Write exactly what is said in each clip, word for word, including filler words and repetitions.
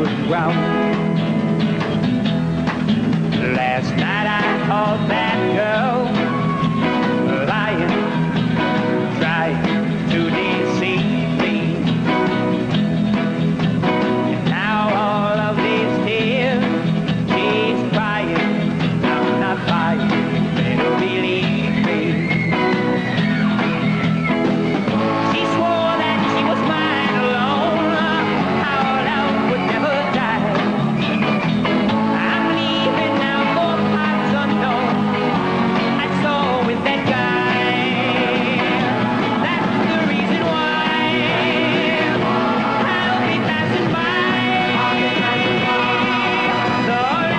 ground. Last night I caught that girl lying, trying to deceive me. And now all of these tears she's crying. I'm not lying, better believe me. She swore that she was mine alone. Our love would never die. I'm leaving now for parts unknown. I saw with that guy. That's the reason why I'll be passing by. The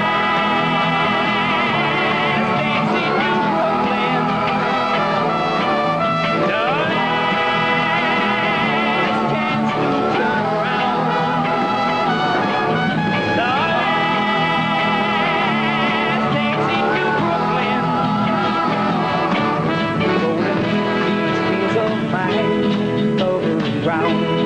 last exit to Brooklyn. The last chance to turn around. The last exit to Brooklyn. Rolling these wheels of mine over the ground.